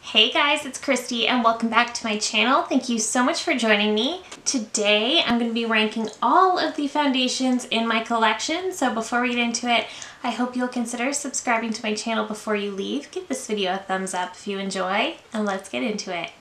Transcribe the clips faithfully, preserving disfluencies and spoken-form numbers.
Hey guys, it's Christy and welcome back to my channel. Thank you so much for joining me. Today I'm going to be ranking all of the foundations in my collection. So before we get into it, I hope you'll consider subscribing to my channel before you leave. Give this video a thumbs up if you enjoy, and let's get into it.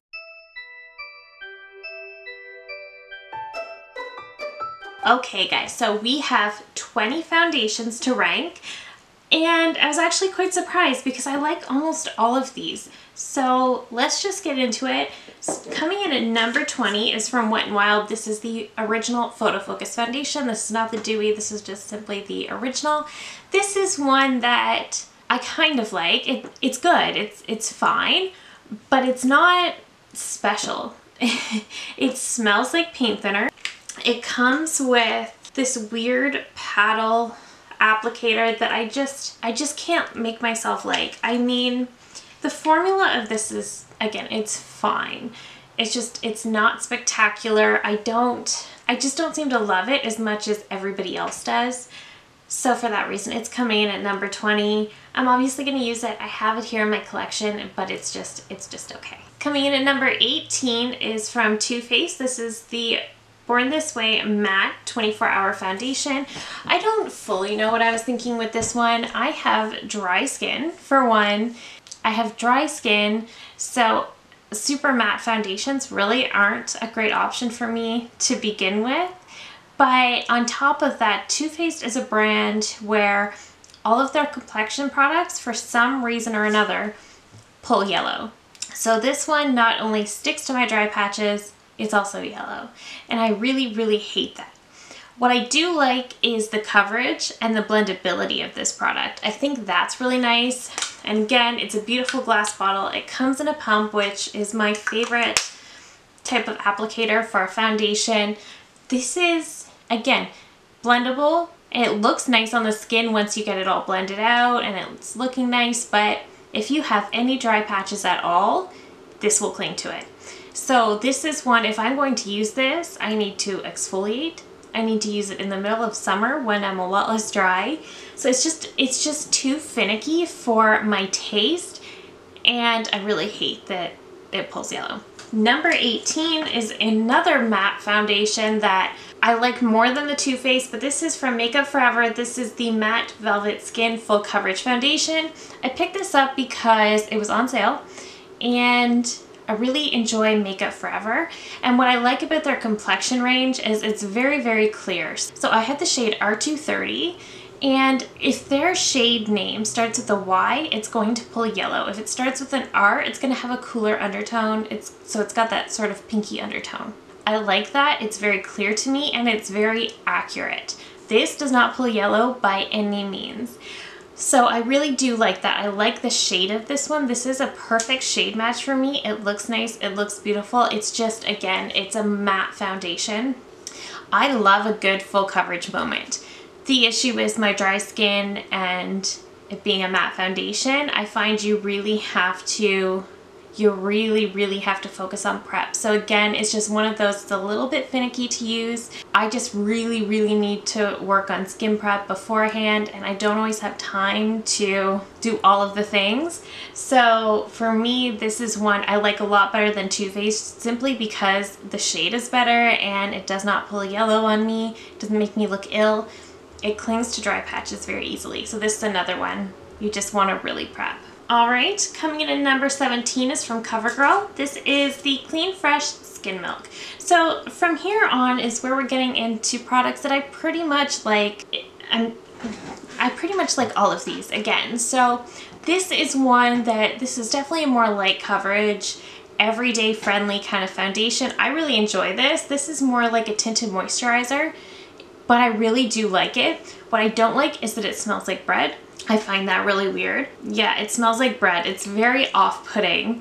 Okay guys, so we have twenty foundations to rank. And I was actually quite surprised because I like almost all of these. So let's just get into it. Coming in at number twenty is from Wet n Wild. This is the original Photo Focus foundation. This is not the dewy, this is just simply the original. This is one that I kind of like. It, it's good, it's, it's fine, but it's not special. It smells like paint thinner. It comes with this weird paddle applicator that I just I just can't make myself like. I mean, the formula of this is, again, it's fine. It's just, it's not spectacular. I don't, I just don't seem to love it as much as everybody else does. So for that reason, it's coming in at number twenty. I'm obviously going to use it. I have it here in my collection, but it's just, it's just okay. Coming in at number eighteen is from Too Faced. This is the Born This Way Matte twenty-four hour Foundation. I don't fully know what I was thinking with this one. I have dry skin, for one. I have dry skin, so super matte foundations really aren't a great option for me to begin with. But on top of that, Too Faced is a brand where all of their complexion products, for some reason or another, pull yellow. So this one not only sticks to my dry patches, it's also yellow, and I really, really hate that. What I do like is the coverage and the blendability of this product. I think that's really nice. And again, it's a beautiful glass bottle. It comes in a pump, which is my favorite type of applicator for a foundation. This is, again, blendable. It looks nice on the skin once you get it all blended out and it's looking nice, but if you have any dry patches at all, this will cling to it. So this is one, if I'm going to use this, I need to exfoliate. I need to use it in the middle of summer when I'm a lot less dry. So it's just, it's just too finicky for my taste, and I really hate that it pulls yellow. Number eighteen is another matte foundation that I like more than the Too Faced, but this is from Makeup Forever. This is the Matte Velvet Skin Full Coverage Foundation. I picked this up because it was on sale, and I really enjoy Makeup Forever, and what I like about their complexion range is it's very, very clear. So I had the shade R two thirty, and if their shade name starts with a Y, it's going to pull yellow. If it starts with an R, it's going to have a cooler undertone. It's so it's got that sort of pinky undertone. I like that. It's very clear to me, and it's very accurate. This does not pull yellow by any means. So I really do like that. I like the shade of this one. This is a perfect shade match for me. It looks nice. It looks beautiful. It's just, again, it's a matte foundation. I love a good full coverage moment. The issue is my dry skin and it being a matte foundation. I find you really have to, you really, really have to focus on prep. So again, it's just one of those, it's a little bit finicky to use. I just really, really need to work on skin prep beforehand, and I don't always have time to do all of the things. So for me, this is one I like a lot better than Too Faced, simply because the shade is better and it does not pull yellow on me. It doesn't make me look ill. It clings to dry patches very easily. So this is another one you just want to really prep. All right, coming in at number seventeen is from CoverGirl. This is the Clean Fresh Skin Milk. So from here on is where we're getting into products that I pretty much like. I'm, I pretty much like all of these again. So this is one that, this is definitely a more light coverage, everyday friendly kind of foundation. I really enjoy this. This is more like a tinted moisturizer, but I really do like it. What I don't like is that it smells like bread. I find that really weird. Yeah, it smells like bread. It's very off-putting.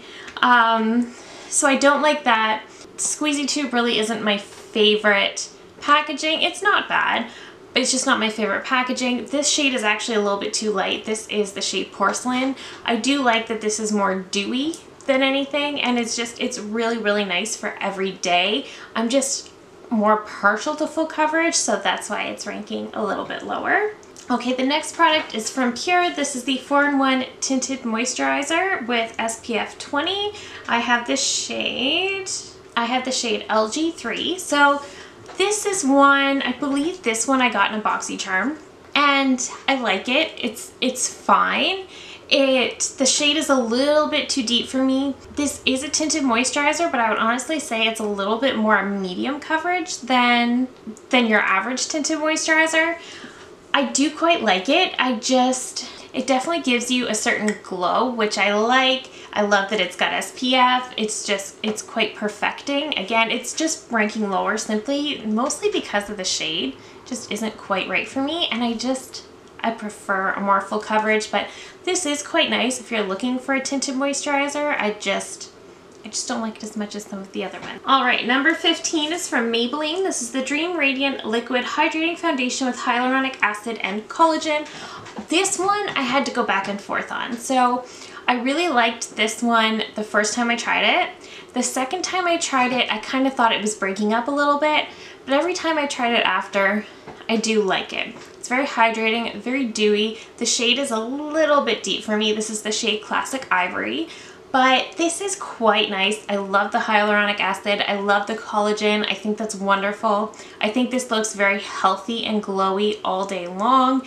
Um, so I don't like that. Squeezy Tube really isn't my favorite packaging. It's not bad, but it's just not my favorite packaging. This shade is actually a little bit too light. This is the shade Porcelain. I do like that this is more dewy than anything, and it's just, it's really, really nice for every day. I'm just more partial to full coverage, so that's why it's ranking a little bit lower. Okay, the next product is from Pure. This is the four in one Tinted Moisturizer with S P F twenty. I have this shade, I have the shade L G three. So this is one, I believe this one I got in a BoxyCharm, and I like it. It's, it's fine. It, the shade is a little bit too deep for me. This is a tinted moisturizer, but I would honestly say it's a little bit more medium coverage than, than your average tinted moisturizer. I do quite like it. I just, it definitely gives you a certain glow, which I like. I love that it's got S P F. It's just, it's quite perfecting. Again, it's just ranking lower simply, mostly because of the shade. Just isn't quite right for me. And I just, I prefer a more full coverage, but this is quite nice if you're looking for a tinted moisturizer. I just, I just don't like it as much as some of the other ones. All right, number fifteen is from Maybelline. This is the Dream Radiant Liquid Hydrating Foundation with hyaluronic acid and collagen. This one I had to go back and forth on. So I really liked this one the first time I tried it. The second time I tried it, I kind of thought it was breaking up a little bit, but every time I tried it after, I do like it. It's very hydrating, very dewy. The shade is a little bit deep for me. This is the shade Classic Ivory. But this is quite nice. I love the hyaluronic acid. I love the collagen. I think that's wonderful. I think this looks very healthy and glowy all day long.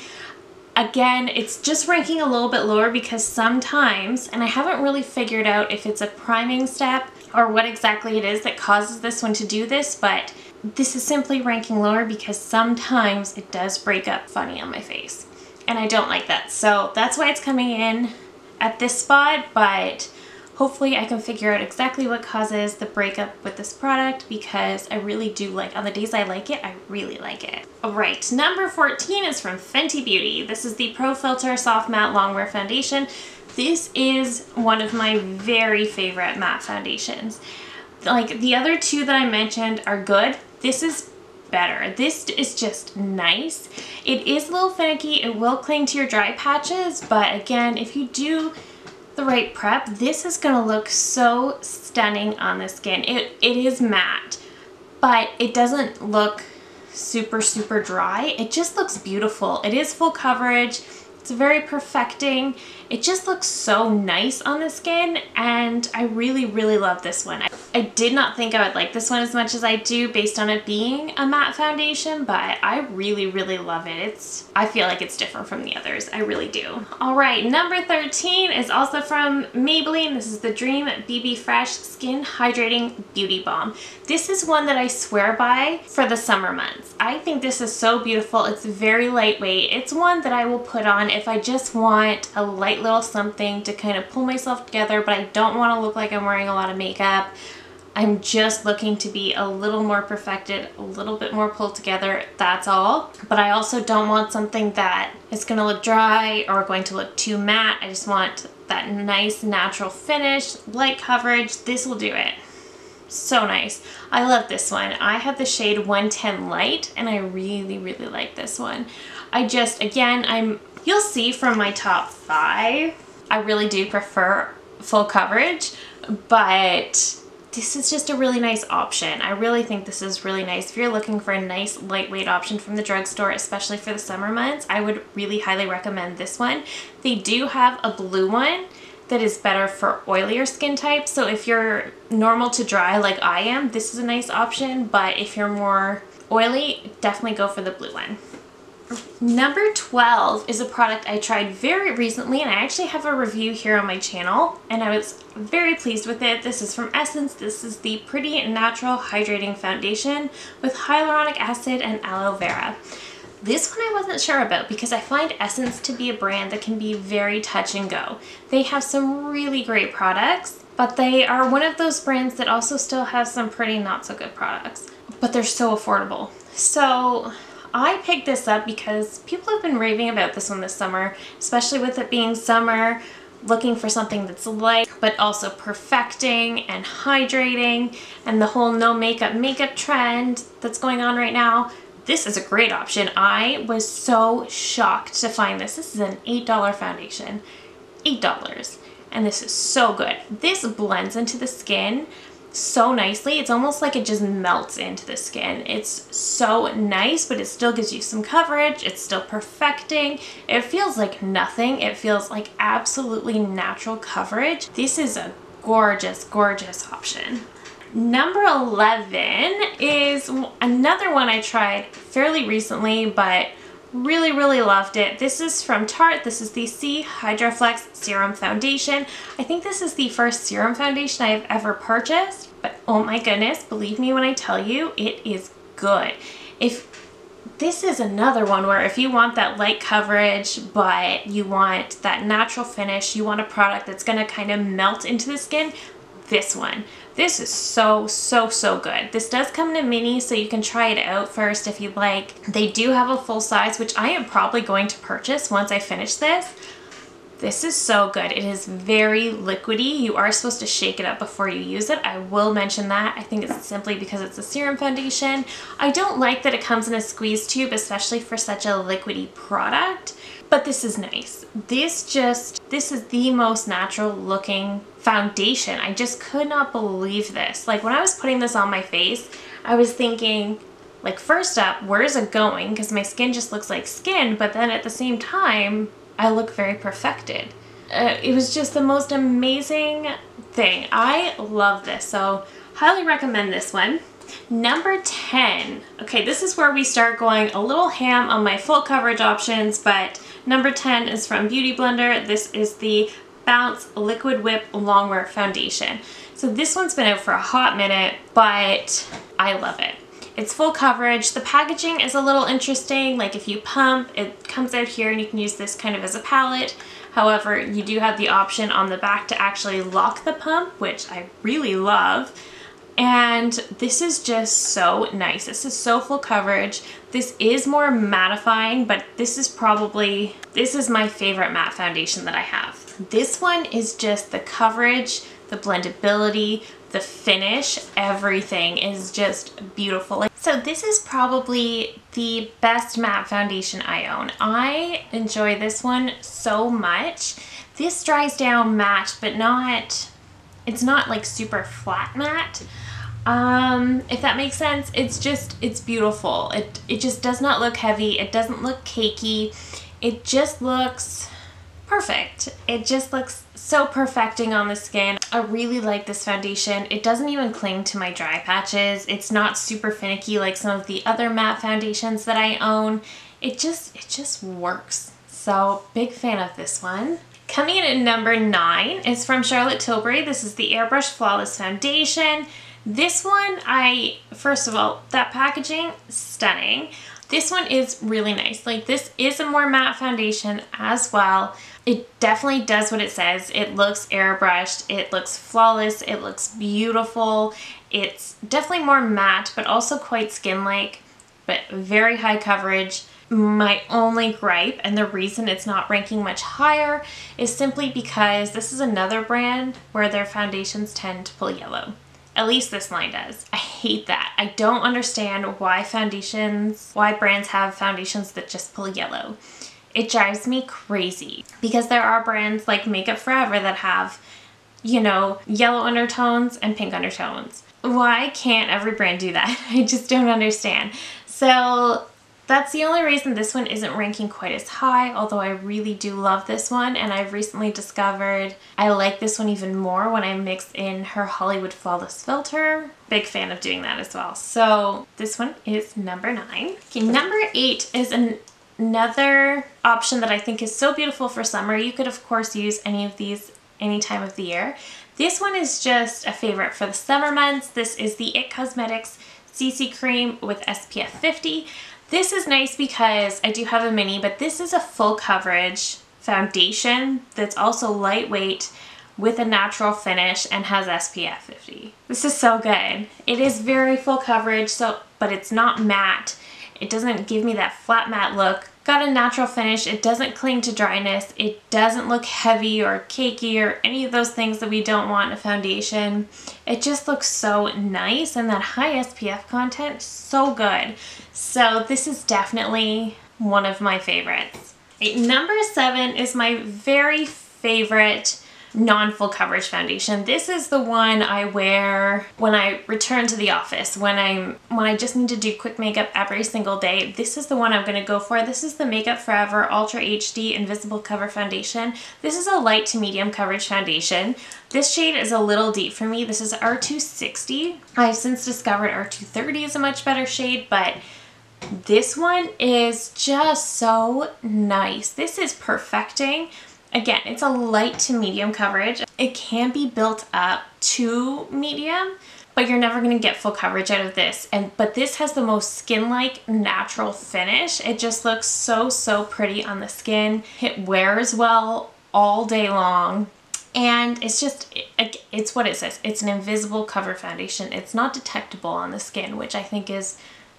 Again, it's just ranking a little bit lower because sometimes, and I haven't really figured out if it's a priming step or what exactly it is that causes this one to do this, but this is simply ranking lower because sometimes it does break up funny on my face. And I don't like that. So that's why it's coming in at this spot, but hopefully I can figure out exactly what causes the breakup with this product because I really do like, on the days I like it, I really like it. All right, number fourteen is from Fenty Beauty. This is the Pro Filter Soft Matte Longwear Foundation. This is one of my very favorite matte foundations. Like the other two that I mentioned are good. This is better. This is just nice. It is a little finicky. It will cling to your dry patches, but again, if you do the right prep, this is gonna look so stunning on the skin. It, it is matte, but it doesn't look super, super dry. It just looks beautiful. It is full coverage. It's very perfecting. It just looks so nice on the skin, and I really, really love this one. I, I did not think I would like this one as much as I do based on it being a matte foundation, but I really, really love it. It's, I feel like it's different from the others. I really do. All right, number thirteen is also from Maybelline. This is the Dream B B Fresh Skin Hydrating Beauty Balm. This is one that I swear by for the summer months. I think this is so beautiful. It's very lightweight. It's one that I will put on if I just want a light little something to kind of pull myself together, but I don't want to look like I'm wearing a lot of makeup. I'm just looking to be a little more perfected, a little bit more pulled together, that's all. But I also don't want something that is going to look dry or going to look too matte. I just want that nice natural finish, light coverage. This will do it. So nice. I love this one. I have the shade one ten Light, and I really, really like this one. I just, again, I'm, you'll see from my top five, I really do prefer full coverage, but this is just a really nice option. I really think this is really nice. If you're looking for a nice lightweight option from the drugstore, especially for the summer months, I would really highly recommend this one. They do have a blue one that is better for oilier skin types. So if you're normal to dry like I am, this is a nice option, but if you're more oily, definitely go for the blue one. Number twelve is a product I tried very recently, and I actually have a review here on my channel, and I was very pleased with it. This is from Essence. This is the Pretty Natural Hydrating Foundation with hyaluronic acid and aloe vera. This one I wasn't sure about because I find Essence to be a brand that can be very touch and go. They have some really great products, but they are one of those brands that also still have some pretty not so good products, but they're so affordable. So I picked this up because people have been raving about this one this summer, especially with it being summer, looking for something that's light, but also perfecting and hydrating, and the whole no makeup makeup trend that's going on right now. This is a great option. I was so shocked to find this. This is an eight dollar foundation. eight dollars. And this is so good. This blends into the skin. so nicely. It's almost like it just melts into the skin. It's so nice, but it still gives you some coverage. It's still perfecting. It feels like nothing. It feels like absolutely natural coverage. This is a gorgeous, gorgeous option. Number eleven is another one I tried fairly recently, but really, really loved it. This is from Tarte. This is the C Hydroflex Serum Foundation. I think this is the first serum foundation I have ever purchased, but oh my goodness, believe me when I tell you, it is good. If this is another one where if you want that light coverage, but you want that natural finish, you want a product that's gonna kind of melt into the skin, this one. This is so, so, so good. This does come in a mini, so you can try it out first if you'd like. They do have a full size, which I am probably going to purchase once I finish this. This is so good. It is very liquidy. You are supposed to shake it up before you use it. I will mention that. I think it's simply because it's a serum foundation. I don't like that it comes in a squeeze tube, especially for such a liquidy product, but this is nice. This just, this is the most natural looking foundation. I just could not believe this. Like when I was putting this on my face, I was thinking, like, first up, where is it going? Because my skin just looks like skin, but then at the same time, I look very perfected. Uh, it was just the most amazing thing. I love this, so highly recommend this one. Number ten. Okay, this is where we start going a little ham on my full coverage options, but number ten is from Beauty Blender. This is the Bounce Liquid Whip Longwear Foundation. So this one's been out for a hot minute, but I love it. It's full coverage. The packaging is a little interesting. Like if you pump, it comes out here and you can use this kind of as a palette. However, you do have the option on the back to actually lock the pump, which I really love. And this is just so nice. This is so full coverage. This is more mattifying, but this is probably, this is my favorite matte foundation that I have. This one is just the coverage, the blendability, the finish, everything is just beautiful. So this is probably the best matte foundation I own. I enjoy this one so much. This dries down matte, but not, it's not like super flat matte. Um, if that makes sense. It's just, it's beautiful. It, it just does not look heavy. It doesn't look cakey. It just looks perfect. It just looks so perfecting on the skin. I really like this foundation. It doesn't even cling to my dry patches. It's not super finicky like some of the other matte foundations that I own. It just, it just works. So big fan of this one. Coming in at number nine is from Charlotte Tilbury. This is the Airbrush Flawless Foundation. This one, I, first of all, that packaging, stunning. This one is really nice. Like this is a more matte foundation as well. It definitely does what it says. It looks airbrushed, it looks flawless, it looks beautiful. It's definitely more matte, but also quite skin-like, but very high coverage. My only gripe, and the reason it's not ranking much higher, is simply because this is another brand where their foundations tend to pull yellow. At least this line does. I hate that. I don't understand why foundations, why brands have foundations that just pull yellow. It drives me crazy because there are brands like Makeup Forever that have, you know, yellow undertones and pink undertones. Why can't every brand do that? I just don't understand. So that's the only reason this one isn't ranking quite as high, although I really do love this one, and I've recently discovered I like this one even more when I mix in her Hollywood Flawless filter. Big fan of doing that as well. So this one is number nine. Okay, number eight is an another option that I think is so beautiful for summer. You could of course use any of these any time of the year. This one is just a favorite for the summer months. This is the It Cosmetics C C Cream with S P F fifty. This is nice because I do have a mini, but this is a full coverage foundation that's also lightweight with a natural finish and has S P F fifty. This is so good. It is very full coverage, so but it's not matte. It doesn't give me that flat matte look. Got a natural finish. It doesn't cling to dryness. It doesn't look heavy or cakey or any of those things that we don't want in a foundation. It just looks so nice, and that high S P F content, so good. So this is definitely one of my favorites. Number seven is my very favorite non-full coverage foundation. This is the one I wear when I return to the office, when I'm when I just need to do quick makeup every single day. This is the one I'm going to go for. This is the Makeup Forever Ultra H D Invisible Cover Foundation. This is a light to medium coverage foundation. This shade is a little deep for me. This is R two sixty. I've since discovered R two thirty is a much better shade, but this one is just so nice. This is perfecting. Again, it's a light to medium coverage. It can be built up to medium, but you're never going to get full coverage out of this. And but this has the most skin-like natural finish. It just looks so, so pretty on the skin. It wears well all day long. And it's just, it, it's what it says. It's an invisible cover foundation. It's not detectable on the skin, which I think is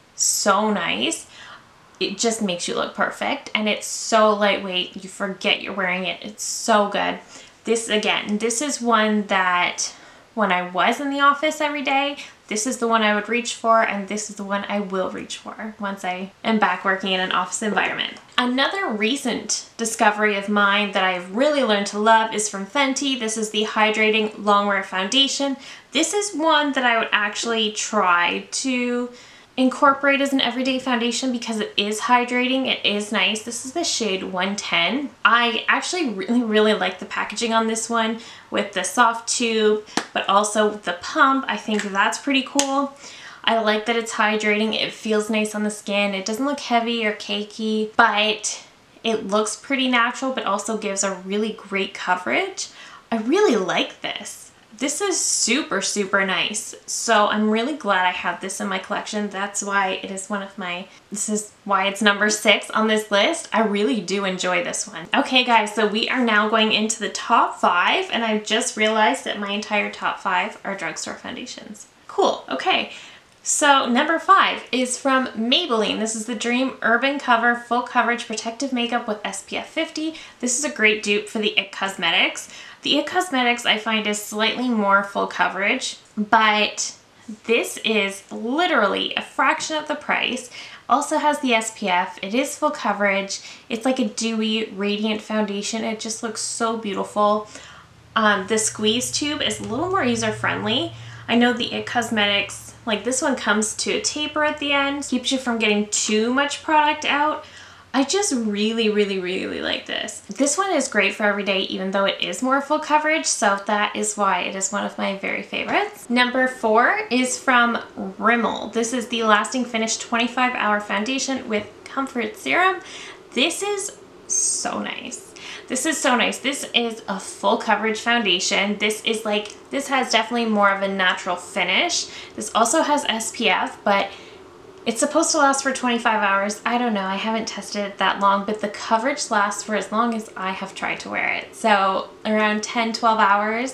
so nice. It just makes you look perfect, and it's so lightweight. You forget you're wearing it. It's so good. This, again, this is one that when I was in the office every day, this is the one I would reach for, and this is the one I will reach for once I am back working in an office environment. Another recent discovery of mine that I've really learned to love is from Fenty. This is the Hydrating Longwear Foundation. This is one that I would actually try to incorporate as an everyday foundation because it is hydrating. It is nice. This is the shade one ten. I actually really, really like the packaging on this one with the soft tube, but also the pump. I think that's pretty cool. I like that it's hydrating. It feels nice on the skin. It doesn't look heavy or cakey, but it looks pretty natural, but also gives a really great coverage. I really like this. This is super, super nice. So I'm really glad I have this in my collection. That's why it is one of my, this is why it's number six on this list. I really do enjoy this one. Okay guys, so we are now going into the top five, and I've just realized that my entire top five are drugstore foundations. Cool, okay. So number five is from Maybelline. This is the Dream Urban Cover Full Coverage Protective Makeup with S P F fifty. This is a great dupe for the It Cosmetics. The It Cosmetics I find is slightly more full coverage, but this is literally a fraction of the price. Also has the S P F. It is full coverage. It's like a dewy, radiant foundation. It just looks so beautiful. Um, the squeeze tube is a little more user-friendly. I know the It Cosmetics, like this one comes to a taper at the end, keeps you from getting too much product out. I just really, really, really like this. This one is great for every day, even though it is more full coverage, so that is why it is one of my very favorites. Number four is from Rimmel. This is the Lasting Finish twenty-five hour Foundation with Comfort Serum. This is so nice. This is so nice. This is a full coverage foundation. This is like, this has definitely more of a natural finish. This also has S P F, but it's supposed to last for twenty-five hours. I don't know, I haven't tested it that long, but the coverage lasts for as long as I have tried to wear it. So around ten, twelve hours,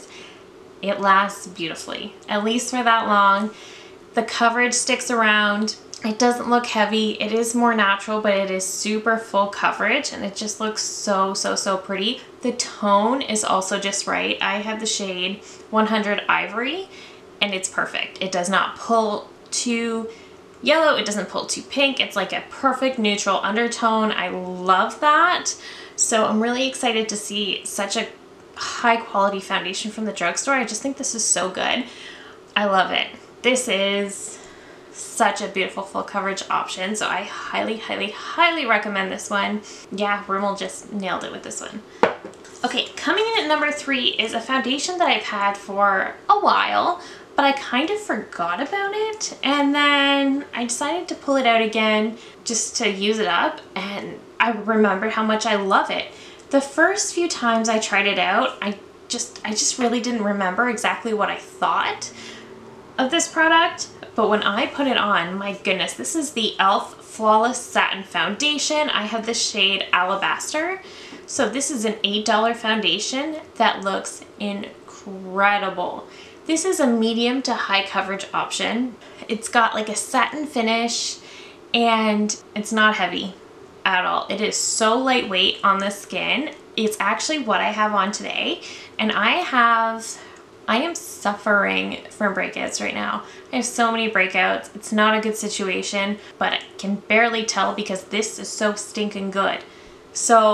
it lasts beautifully, at least for that long. The coverage sticks around. It doesn't look heavy. It is more natural, but it is super full coverage, and it just looks so, so, so pretty. The tone is also just right. I have the shade one hundred Ivory, and it's perfect. It does not pull too yellow, it doesn't pull too pink. It's like a perfect neutral undertone. I love that. So I'm really excited to see such a high quality foundation from the drugstore. I just think this is so good. I love it. This is such a beautiful full coverage option, so I highly, highly, highly recommend this one. Yeah, Rimmel just nailed it with this one. Okay, coming in at number three is a foundation that I've had for a while, but I kind of forgot about it, and then I decided to pull it out again just to use it up, and I remembered how much I love it. The first few times I tried it out, I just I just really didn't remember exactly what I thought of this product, but when I put it on, my goodness, this is the e l f Flawless Satin Foundation. I have the shade Alabaster. So this is an eight dollar foundation that looks incredible. This is a medium to high coverage option. It's got like a satin finish, and it's not heavy at all. It is so lightweight on the skin. It's actually what I have on today, and I have, I am suffering from breakouts right now. I have so many breakouts. It's not a good situation, but I can barely tell because this is so stinking good. So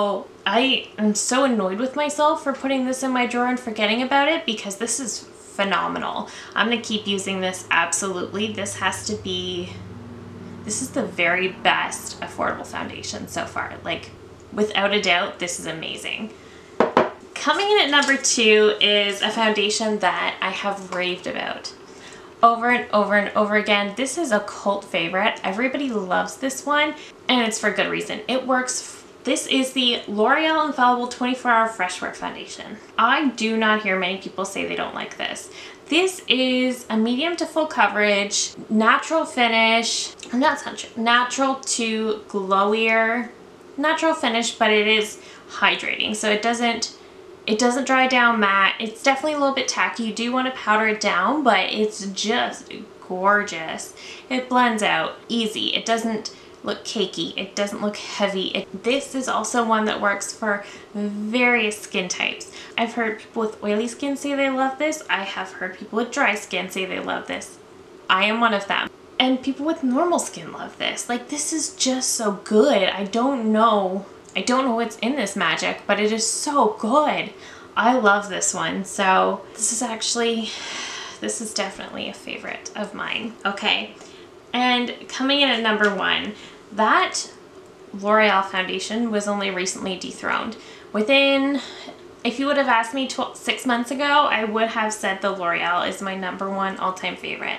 I am so annoyed with myself for putting this in my drawer and forgetting about it because this is phenomenal. I'm gonna keep using this, absolutely. This has to be, this is the very best affordable foundation so far. Like, without a doubt, this is amazing. Coming in at number two is a foundation that I have raved about over and over and over again. This is a cult favorite. Everybody loves this one, and it's for good reason. It works. This is the L'Oreal Infallible twenty-four hour Fresh Wear Foundation. I do not hear many people say they don't like this. This is a medium to full coverage, natural finish, not natural to glowier, natural finish, but it is hydrating. So it doesn't, it doesn't dry down matte. It's definitely a little bit tacky. You do want to powder it down, but it's just gorgeous. It blends out easy. It doesn't look cakey. It doesn't look heavy. It, this is also one that works for various skin types. I've heard people with oily skin say they love this. I have heard people with dry skin say they love this. I am one of them. And people with normal skin love this. Like, this is just so good. I don't know. I don't know what's in this magic, but it is so good. I love this one. So this is actually, this is definitely a favorite of mine. Okay. And coming in at number one, that L'Oreal foundation was only recently dethroned. Within, if you would have asked me twelve, six months ago, I would have said the L'Oreal is my number one all-time favorite.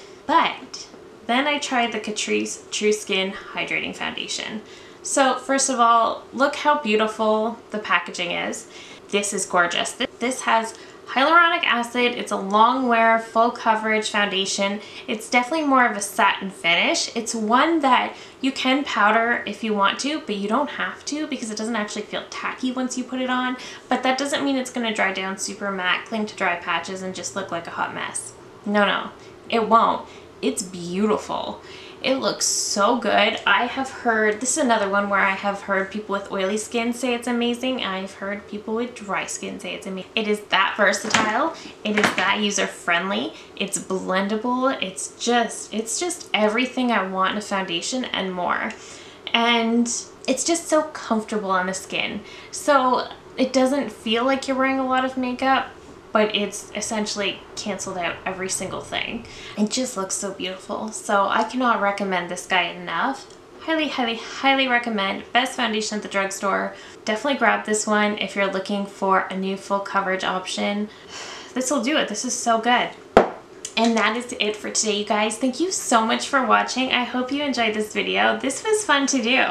But then I tried the Catrice True Skin Hydrating Foundation. So first of all, look how beautiful the packaging is. This is gorgeous. This has hyaluronic acid. It's a long wear, full coverage foundation. It's definitely more of a satin finish. It's one that you can powder if you want to, but you don't have to because it doesn't actually feel tacky once you put it on. But that doesn't mean it's gonna dry down super matte, cling to dry patches, and just look like a hot mess. No, no, it won't. It's beautiful. It looks so good. I have heard, this is another one where I have heard people with oily skin say it's amazing. I've heard people with dry skin say it's amazing. It is that versatile. It is that user friendly. It's blendable. It's just, it's just everything I want in a foundation and more. And it's just so comfortable on the skin. So it doesn't feel like you're wearing a lot of makeup, but it's essentially canceled out every single thing. It just looks so beautiful. So I cannot recommend this guy enough. Highly, highly, highly recommend. Best foundation at the drugstore. Definitely grab this one if you're looking for a new full coverage option. This will do it. This is so good. And that is it for today, you guys. Thank you so much for watching. I hope you enjoyed this video. This was fun to do.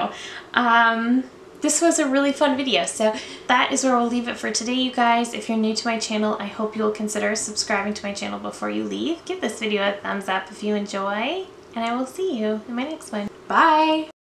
Um, This was a really fun video, so that is where we'll leave it for today, you guys. If you're new to my channel, I hope you'll consider subscribing to my channel before you leave. Give this video a thumbs up if you enjoy, and I will see you in my next one. Bye!